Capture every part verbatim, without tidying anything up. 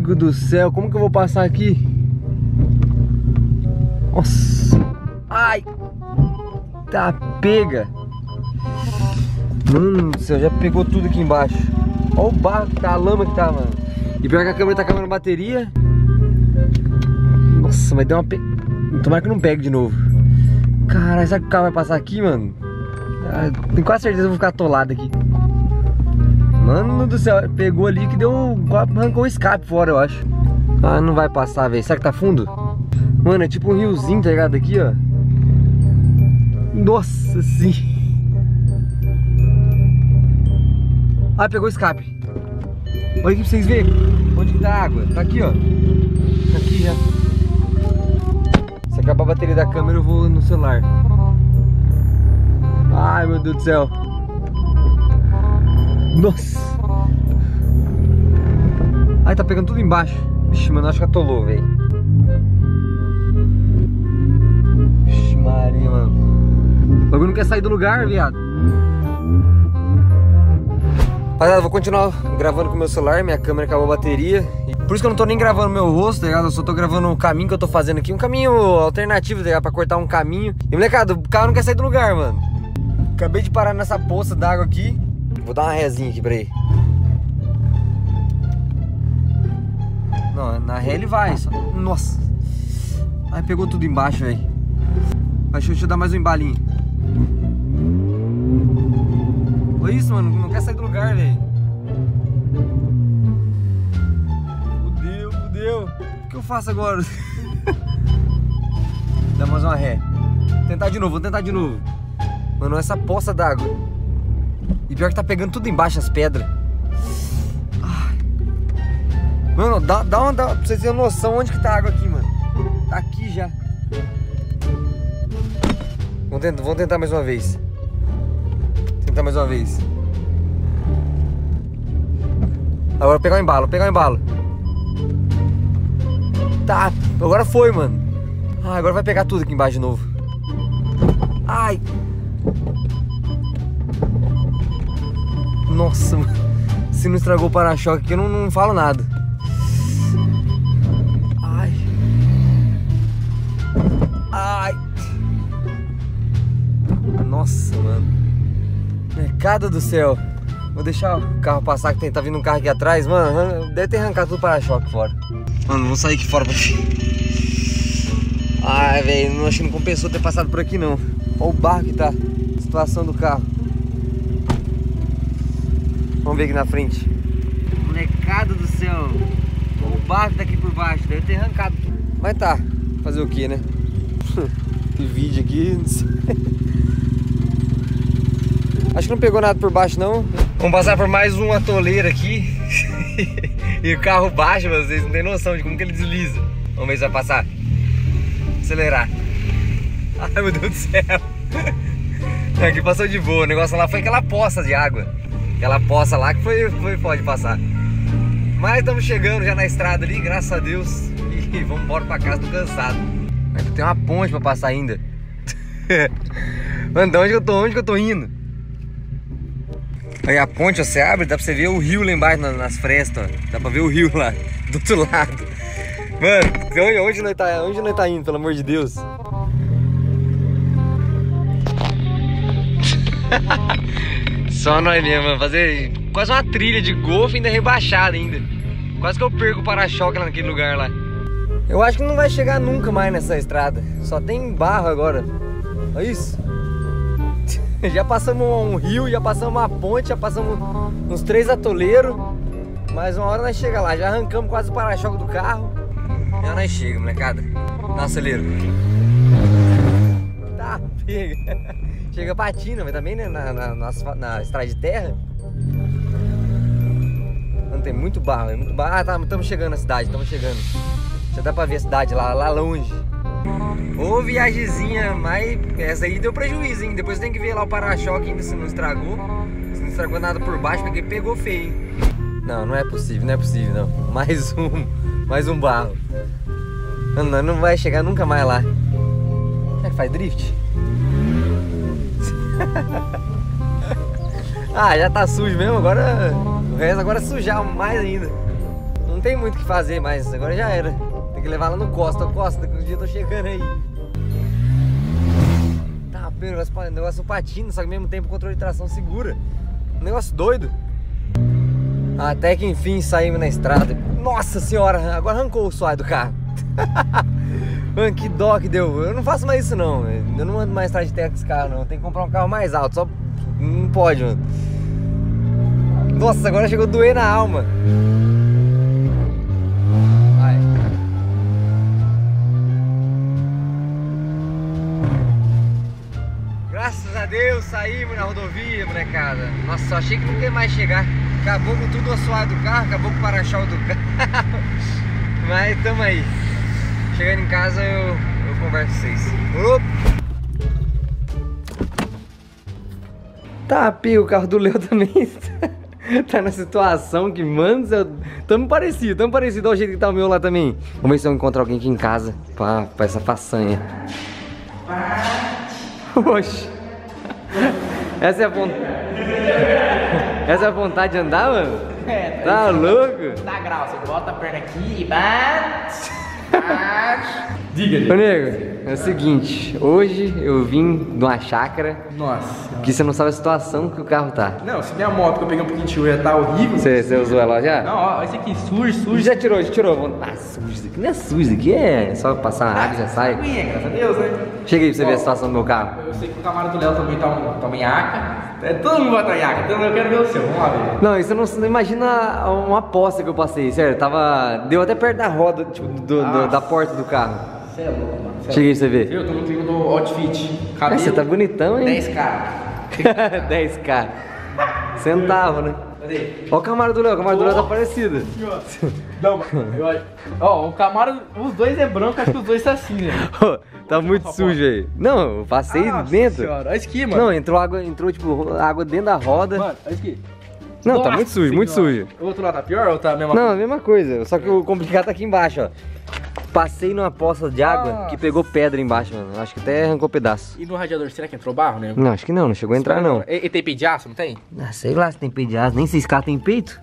amigo do céu, como que eu vou passar aqui? Nossa. Ai. Tá pega. Mano do céu, já pegou tudo aqui embaixo. Olha o barro que tá, a lama que tá, mano. E pior que a câmera tá acabando a bateria. Nossa, mas deu uma pe... Tomara que não pegue de novo. Caralho, será que o carro vai passar aqui, mano? Ah, tenho quase certeza que eu vou ficar atolado aqui. Mano do céu, pegou ali que deu... Arrancou o escape fora, eu acho. Ah, não vai passar, velho. Será que tá fundo? Mano, é tipo um riozinho, tá ligado? Aqui, ó. Nossa, sim. Ah, pegou o escape. Olha aqui pra vocês verem. Onde que tá a água? Tá aqui, ó. Tá aqui já. Se acabar a bateria da câmera, eu vou no celular. Ai, meu Deus do céu. Nossa. Ai, tá pegando tudo embaixo. Vixe, mano, acho que atolou, velho. Vixe, Maria, mano. O bagulho não quer sair do lugar, viado. Rapaziada, vou continuar gravando com o meu celular. Minha câmera acabou a bateria. Por isso que eu não tô nem gravando meu rosto, tá ligado? Eu só tô gravando o caminho que eu tô fazendo aqui. Um caminho alternativo, tá ligado? Pra cortar um caminho. E, molecada, o carro não quer sair do lugar, mano. Acabei de parar nessa poça d'água aqui. Vou dar uma rezinha aqui pra ele. Não, na ré ele vai. Só... Nossa. Ai, pegou tudo embaixo, velho. Deixa, deixa eu dar mais um embalinho. Olha isso, mano. Não quer sair do lugar, velho. Fudeu, fudeu. O que eu faço agora? Dá mais uma ré. Vou tentar de novo, vou tentar de novo. Mano, essa poça d'água. E pior que tá pegando tudo embaixo, as pedras. Ai. Mano, dá, dá uma... Dá, pra vocês terem noção onde que tá a água aqui, mano. Tá aqui já. Vamos tentar, vamos tentar mais uma vez. Tentar mais uma vez. Agora vou pegar o embalo, vou pegar o embalo. Tá, agora foi, mano. Ah, agora vai pegar tudo aqui embaixo de novo. Ai. Nossa, mano. Se não estragou o para-choque aqui, eu não, não falo nada. Ai. Ai. Nossa, mano. Mercado do céu. Vou deixar o carro passar, que tem, tá vindo um carro aqui atrás. Mano, deve ter arrancado tudo o para-choque fora. Mano, vamos sair aqui fora pra... Ai, velho, acho que não compensou ter passado por aqui, não. Olha o barro que tá. A situação do carro. Vamos ver aqui na frente. Molecada do céu. O barro tá aqui por baixo. Deve ter arrancado tudo. Mas tá. Fazer o que, né? Que vídeo aqui. Não sei. Acho que não pegou nada por baixo, não. Vamos passar por mais um atoleiro aqui. E o carro baixo, vocês não tem noção de como que ele desliza. Vamos ver se vai passar. Acelerar. Ai, meu Deus do céu. Aqui passou de boa. O negócio lá foi aquela poça de água. Aquela poça lá que foi, foi pode passar. Mas estamos chegando já na estrada ali, graças a Deus. E vamos embora pra casa, tô cansado. Aqui tem uma ponte pra passar ainda. Mano, de onde que eu tô? Onde que eu tô indo? Aí a ponte, ó, você abre, dá pra você ver o rio lá embaixo nas, nas frestas, ó. Dá pra ver o rio lá, do outro lado. Mano, onde nós tá, onde nós tá indo, pelo amor de Deus? Só nós mesmo, mano. Fazer quase uma trilha de golfe ainda rebaixada ainda. Quase que eu perco o para-choque lá naquele lugar lá. Eu acho que não vai chegar nunca mais nessa estrada. Só tem barro agora. Olha isso. Já passamos um rio, já passamos uma ponte, já passamos uns três atoleiros. Mas uma hora nós chega lá. Já arrancamos quase o para-choque do carro. Já nós chega, molecada. Dá um acelero. Tá, pega. Chega patina, mas também, né, na, na, na, na estrada de terra. Não tem muito barro, é muito barro. Ah, tá, estamos chegando na cidade, estamos chegando. Já dá pra ver a cidade lá, lá longe. Ô viagemzinha, mas essa aí deu prejuízo, hein? Depois tem que ver lá o para-choque ainda se não estragou. Se não estragou nada por baixo, porque pegou feio. Não, não é possível, não é possível não. Mais um, mais um barro. Não, não vai chegar nunca mais lá. Será que faz drift? Ah, já tá sujo mesmo, agora o resto agora é sujar mais ainda. Não tem muito o que fazer, mas agora já era. Tem que levar ela no Costa, Costa, que um dia eu tô chegando aí. Tá, pelo negócio, negócio patina, só que ao mesmo tempo o controle de tração segura. Um negócio doido. Até que enfim saímos na estrada. Nossa senhora, agora arrancou o suave do carro. Mano, que dó que deu. Eu não faço mais isso não. Eu não ando mais atrás de terra com esse carro não. Tem que comprar um carro mais alto. Só não pode, mano. Nossa, agora chegou a doer na alma. Vai. Graças a Deus saímos na rodovia, molecada. Nossa, só achei que não ia mais chegar. Acabou com tudo assoado do carro, acabou com o para-choque do carro. Mas tamo aí. Chegando em casa eu, eu converso com vocês. Opa! Tá, Pio, o carro do Léo também está, tá na situação que, mano, eu, tamo parecido, tamo parecido ao jeito que tá o meu lá também. Vamos ver se eu encontro alguém aqui em casa pra, pra essa façanha. Oxi. Essa é a vontade. Essa é a vontade de andar, mano? É, tá louco? Dá grau, você bota a perna aqui e bate. bate. Diga-lhe. Ô, nego, é o seguinte, hoje eu vim de uma chácara. Nossa. Que você não sabe a situação que o carro tá. Não, se minha moto que eu peguei um pouquinho de chuva tá horrível. Você, você usou ela já? Não, ó, esse aqui, sujo, sujo. Já tirou, já tirou. Ah, sujo, isso aqui não é sujo, isso aqui é só passar na água e já sai. Aguinha, graças a Deus, né? Chega aí pra você Ó, ver a situação do meu carro. Eu sei que o camarada do Léo também tá, um, tá uma nhaca. É, todo mundo vai estar nhaca, então eu quero ver o seu, vamos lá ver. Não, isso não, não imagina uma aposta que eu passei, sério. Tava. Deu até perto da roda, tipo, do, do, da porta do carro. Você é louco, mano. Cheguei pra você ver. Eu tô no clima do outfit. Cabelo. Ah, você tá bonitão, hein? dez K. dez K. Centavo, né? Cadê? Ó o Camaro do Léo, o Camaro do Léo tá parecido. Não, eu, ó, o Camaro, os dois é branco, acho que os dois tá assim, né? Tá muito sujo aí. Não, eu passei Nossa dentro. Senhora, olha isso aqui, mano. Não, entrou água, entrou tipo água dentro da roda. Mano, olha isso aqui. Não, Nossa tá muito sujo, muito Senhora. sujo. O outro lá tá pior ou tá a mesma Não, coisa? a mesma coisa, só que o complicado tá aqui embaixo, ó. Passei numa poça de água Nossa. que pegou pedra embaixo, mano. Acho que até arrancou pedaço. E no radiador, será que entrou barro, né? Não, acho que não, não chegou a entrar não. E, e tem peito de aço, não tem? Ah, sei lá se tem peito de asa, nem sei se esse carro tem peito.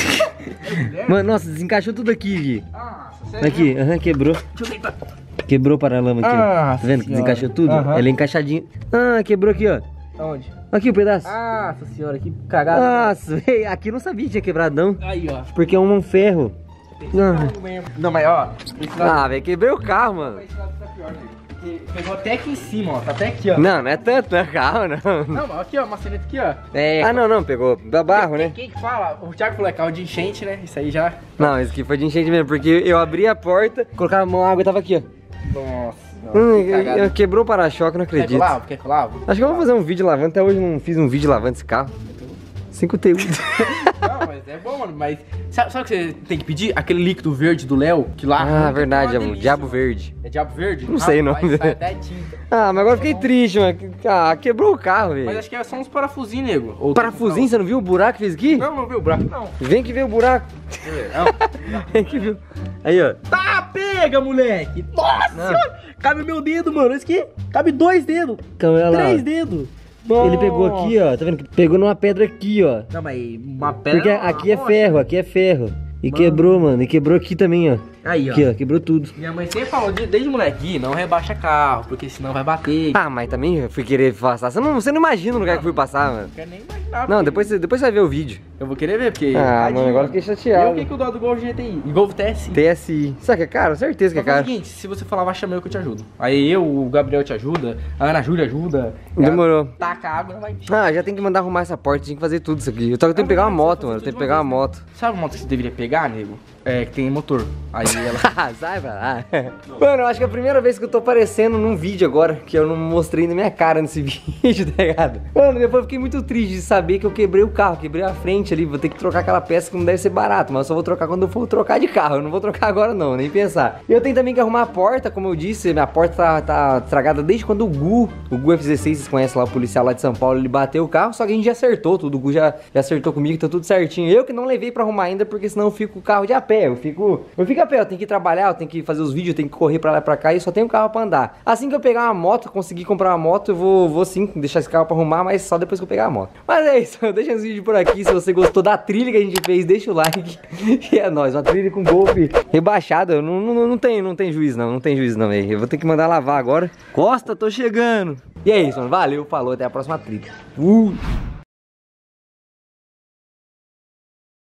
Mano, nossa, desencaixou tudo aqui, Gui. Nossa, sério? Aqui, aham, quebrou. Deixa eu ver. Quebrou o paralama aqui, ó. Ah, Tá vendo que senhora. desencaixou tudo? Aham. Ele é encaixadinho. Ah, quebrou aqui, ó. Aonde? Aqui o pedaço. Nossa senhora, que cagada. Nossa, véi, aqui eu não sabia que tinha quebrado não. Aí, ó. Porque é um ferro. Não, Não, mas ó. Esse lado, ah, velho, quebrei o carro, mano. esse lado tá pior, velho. Porque pegou até aqui em cima, ó. Tá até aqui, ó. Não, não é tanto, não é carro, não. Não, mas aqui, ó. Maçaneta aqui, ó. É. Ah, não, não, pegou da barro, né? Quem que fala? O Thiago falou, é carro de enchente, né? Isso aí já. Não, esse aqui foi de enchente mesmo, porque eu abri a porta, colocava a mão na água e tava aqui, ó. Nossa. Hum, que cagada. eu- quebrou o para-choque, não Quer que eu acredito. lavo? Quer que eu lavo? Acho que eu vou fazer um vídeo lavando, até hoje eu não fiz um vídeo lavando esse carro. Sem conteúdo. Não, mas é bom, mano. Mas sabe, sabe o que você tem que pedir? Aquele líquido verde do Léo, que lá. Ah, verdade, é é uma o delícia, diabo mano. verde. É diabo verde? Não sei o Rapaz, nome. sai até tinta. Ah, mas agora eu fiquei triste, mano. Ah, quebrou o carro, Mas velho. acho que é só uns parafusinhos, nego. Ou Parafusinho, você não viu o buraco que fez aqui? Não, não viu o buraco, não. Vem que vê o buraco. Não. Vem que viu. Aí, ó. Tá, pega, moleque. Nossa Não. senhora. Cabe meu dedo, mano. Isso aqui cabe dois dedos. Então, olha lá, Três ó. dedos. Ele pegou aqui, ó. Tá vendo? que Pegou numa pedra aqui, ó. Não, mas uma pedra. Porque aqui é Nossa. ferro, aqui é ferro. E Mano. quebrou, mano. E quebrou aqui também, ó. Aí, ó. Aqui, ó. Quebrou tudo. Minha mãe sempre falou, de- desde moleque, não rebaixa carro, porque senão vai bater. Ah, mas também eu fui querer passar. Você não, você não imagina o lugar que eu fui passar, mano. Não quero nem imaginar. Não, porque depois, você- depois você vai ver o vídeo. Eu vou querer ver, porque. Ah, tadinho, mano, agora eu fiquei E chateado. o que, que o dó do Golf G T I? E Golf T S I? T S I. Sabe que é caro? Certeza que é Mas faz o caro. seguinte, se você falar, vai chamar eu que eu te ajudo. Aí eu, o Gabriel te ajuda, a Ana Júlia ajuda. Demorou. Taca água, não vai encher. Ah, já tem que mandar arrumar essa porta, tinha que fazer tudo isso aqui. Eu tenho que pegar uma moto, mano. Eu tenho que pegar uma moto. Sabe uma moto que você deveria pegar, nego? É, que tem motor. Aí ela. Sai pra lá. Mano, eu acho que é a primeira vez que eu tô aparecendo num vídeo agora, que eu não mostrei na minha cara nesse vídeo, tá ligado? Mano, depois eu fiquei muito triste de saber que eu quebrei o carro, quebrei a frente ali, vou ter que trocar aquela peça que não deve ser barato, mas eu só vou trocar quando eu for trocar de carro, eu não vou trocar agora não, nem pensar. E eu tenho também que arrumar a porta, como eu disse, minha porta tá, tá estragada desde quando o Gu, o Gu F dezesseis, vocês conhecem lá, o policial lá de São Paulo, ele bateu o carro, só que a gente já acertou tudo, o Gu já, já acertou comigo, tá tudo certinho. Eu que não levei pra arrumar ainda, porque senão eu fico com o carro de a pé, eu fico, eu fico a pé, eu tenho que trabalhar, eu tenho que fazer os vídeos, eu tenho que correr pra lá e pra cá e só tenho um carro pra andar. Assim que eu pegar uma moto, conseguir comprar uma moto, eu vou, vou sim deixar esse carro pra arrumar, mas só depois que eu pegar a moto. Mas é isso, deixa esse vídeo por aqui. Se você gostou da trilha que a gente fez, deixa o like. E é nóis, uma trilha com golfe rebaixada. Não, não, não, tem, não tem juiz não, não tem juiz não, velho. Eu vou ter que mandar lavar agora. Costa, tô chegando. E é isso, mano. Valeu, falou, até a próxima trilha. Uh!